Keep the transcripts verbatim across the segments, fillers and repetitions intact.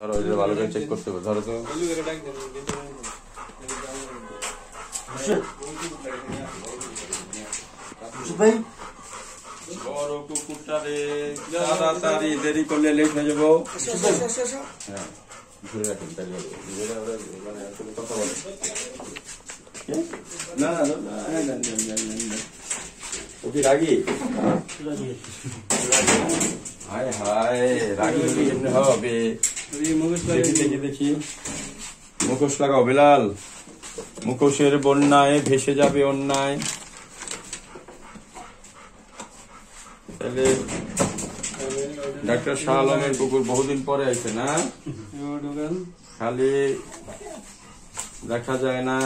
ধরো এটা ভালো করে চেক করতে হবে। ধরো তো ভাই বড় কুকুরটা রে, তাড়াতাড়ি দেরি করলে লেট হয়ে যাবো। হ্যাঁ ধরে রাখেন তাহলে মানে তুমি কথা বলো। না না না ওকে রাগি হায় হায় রাগি হলে এমনি হবে। দেখি দেখি দেখি মুখোশ লাগাও বিলাল, মুখোশের বন্যায় ভেসে যাবে অন্যায়। তাহলে ডাক্তার শাহ আলমের কুকুর বহুদিন পরে আইছে না, খালি দেখা যায় না।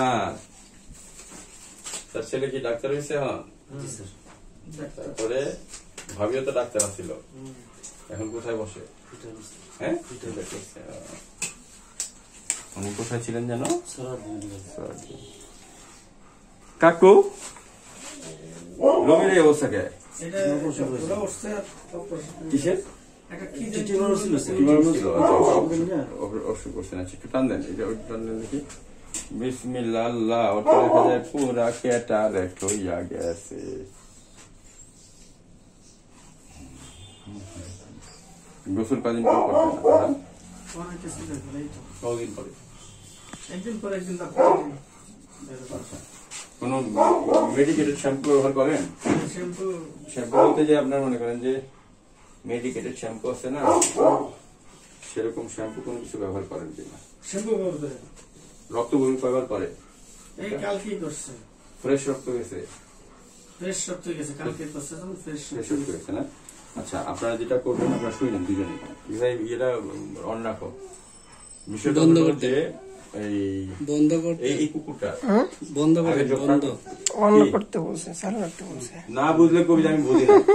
তার ছেলে কি ডাক্তার হয়েছে? হ্যাঁ তারপরে ভাবিও তো ডাক্তার আছিল, এখন কোথায় বসে? হ্যাঁ উনি কোথায় ছিলেন যেন? কাকু রবির এই অবস্থা কে? কিসের অসুখ করছে না? একটু টান দেন, এটা টান দেন দেখি। বিসমিল্লাহ আল্লাহ, ওটা দেখা যায় পুরা কেটা রেখে হইয়া গেছে। গোসল কদিন পর করতেন? কদিন পরে? একদিন পরে একদিন। কোন মেডিকেটেড শ্যাম্পু ব্যবহার করেন? শ্যাম্পু শ্যাম্পু বলতে যে আপনার মনে করেন যে মেডিকেটেড শ্যাম্পু আছে না, সেরকম শ্যাম্পু কোনো কিছু ব্যবহার করেন কিনা? শ্যাম্পু ব্যবহার করে। রক্ত গ্রহণ ব্যবহার করে? এই কালকে করছে। ফ্রেশ রক্ত গেছে? ফ্রেশ রক্ত গেছে কালকে করছে, তখন ফ্রেশ ফ্রেশ রক্ত গেছে না? আচ্ছা আপনারা যেটা করবেন, আপনারা শুনেন দুজনে, এটা অন রাখো। বিষয়টা হলো যে এই বন্ধ করতে, এই কুকুরটা বন্ধ করে বন্ধ অন করতে বলছে, চালু রাখতে বলছে। না বুঝলে কবিতা আমি বুঝি না।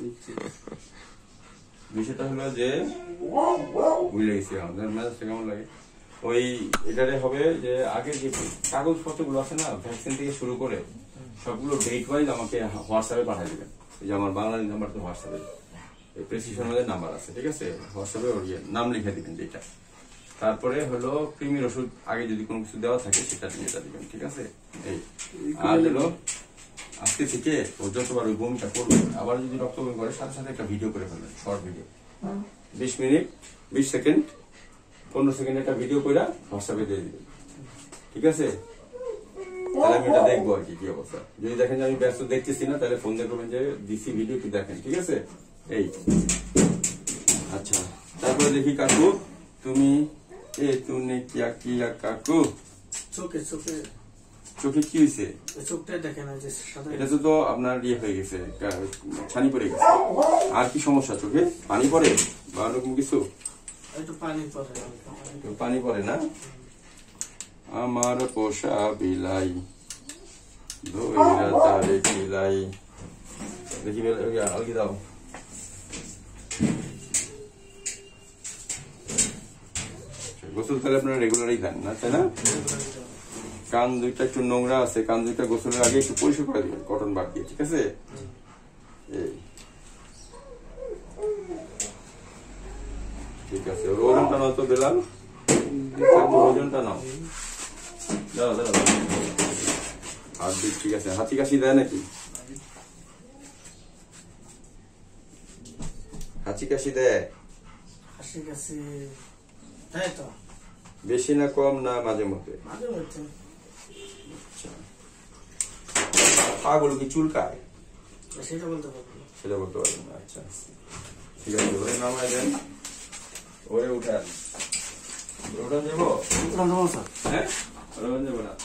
বিষয়টা হলো যে বুঝে গেছি আমাদের মেজাজটা কেমন লাগে। ওই এটারে হবে যে আগে যে কাগজপত্র গুলো আছে না, ভ্যাকসিন থেকে শুরু করে সবগুলো ডেট ওয়াইজ আমাকে হোয়াটসঅ্যাপে পাঠিয়ে দেবেন। এই যে আমার বাংলাদেশ নাম্বার তো হোয়াটসঅ্যাপে প্রেসক্রিপশন নাম্বার আছে, ঠিক আছে? হোয়াটসঅ্যাপে ওর নাম লিখে দিবেন যেটা। তারপরে হলো কৃমির ওষুধ আগে যদি কোনো কিছু দেওয়া থাকে সেটা নিয়ে দিবেন, ঠিক আছে? এই আর হলো আজকে থেকে ও যতবার ওই বমিটা করবে, আবার যদি রক্ত বমি করে সাথে সাথে একটা ভিডিও করে ফেলবেন, শর্ট ভিডিও, বিশ মিনিট বিশ সেকেন্ড পনেরো সেকেন্ড একটা ভিডিও করে হোয়াটসঅ্যাপে দিয়ে দিবেন, ঠিক আছে? তাহলে আমি এটা দেখবো আর কি কি অবস্থা। যদি দেখেন যে আমি ব্যস্ত দেখতেছি না, তাহলে ফোন দিয়ে করবেন যে দিসি ভিডিও একটু দেখেন, ঠিক আছে? এই আচ্ছা তারপরে দেখি কাকু তুমি এ তুমি কিয়া কিয়া কাকু চোখে চোখে চোখে কি হয়েছে? চোখটাই দেখে না যে এটা তো আপনার ইয়ে হয়ে গেছে, ছানি পড়ে গেছে। আর কি সমস্যা? চোখে পানি পড়ে বা ওরকম কিছু? একটু পানি পড়ে। পানি পড়ে না? আমার পোষা বিলাই ধইরা তারে কিলাই। দেখি আলগি দাও। গোসল তাহলে আপনারা রেগুলারই দেন না, তাই না? কান দুইটা একটু নোংরা আছে, কান দুইটা গোসলের আগে একটু পরিষ্কার করে দিবেন কটন বাদ দিয়ে, ঠিক আছে? এই ঠিক আছে। ওর ওজনটা নাও তো বেলাল, ওজনটা নাও। দাঁড়া দাঁড়া হাত দিক, ঠিক আছে? হাঁচি কাশি দেয় নাকি? হাঁচি কাশি দেয়? হাসি কাশি দেয় তো। বেশি না কম না মাঝে মধ্যে? মাঝে মধ্যে। পাগুলো কি চুলকায়? সেটা বলতে পারবো না। সেটা বলতে পারবেন না। আচ্ছা ঠিক আছে, ওরে নামায় দেন, ওরে উঠান। উঠান যাবো? উঠান যাবো স্যার। হ্যাঁ উঠান যাবো না?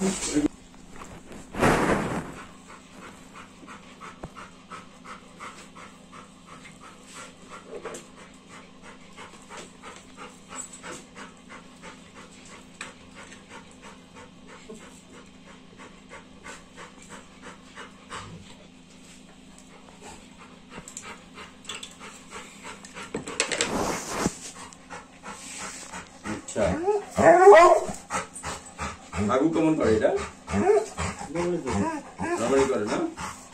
আগু কেমন করে এটা? নরমালি করে না?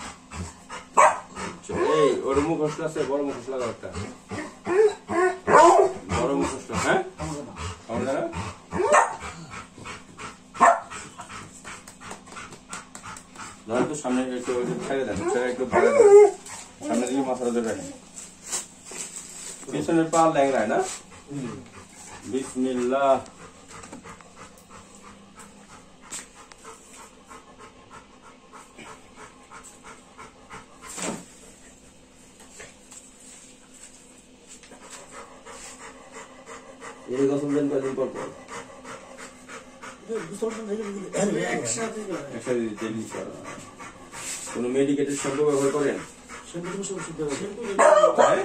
এই ওর মুখ হসলা আছে, বড় মুখ হসলা একটা বড় মুখ হসলা। হ্যাঁ একটু একটু ছেড়ে দেন, ছেড়ে একটু ধরে দেন। সামনের দিকে মাথাটা ধরে রাখেন। পিছনের পা ল্যাংড়ায় না? বিসমিল্লাহ। এই গোসল দেন কয়দিন পর পর? একসাথে করে। একসাথে দিতে দিতে পারো। কোনো মেডিকেটেড শ্যাম্পু ব্যবহার করেন? হ্যাঁ?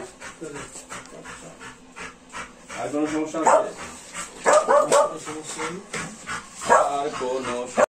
আর কোনো সমস্যা আছে? সমস্যা নেই। আর কোনো